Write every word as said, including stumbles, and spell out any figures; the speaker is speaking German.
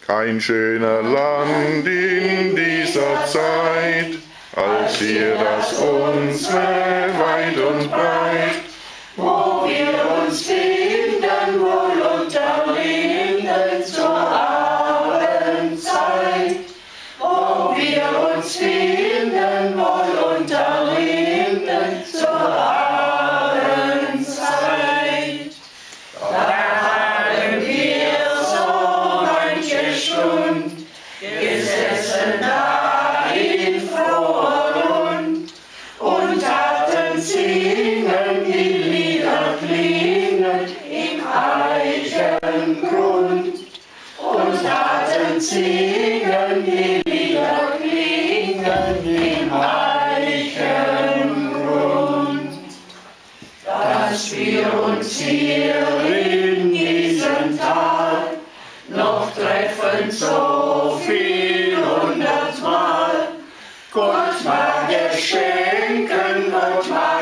Kein schöner Land in dieser Zeit, als hier das unsere weit und breit, wo wir uns finden, wohl unter Linden zur Abendzeit, wo wir uns finden, wohl unter Linden zur Abendzeit. Da haben wir so manche Stund gesessen da in froher Lund und hatten singen die Lieder klingend im Eichengrund und hatten singen die Lieder klingend im Eichengrund, dass wir uns hier in diesem Tal noch treffen so viel hundertmal. Gott mag es schenken, Gott mag